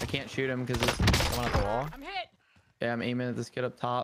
can't shoot him because it's the one at the wall. I'm hit. Yeah, I'm aiming at this kid up top.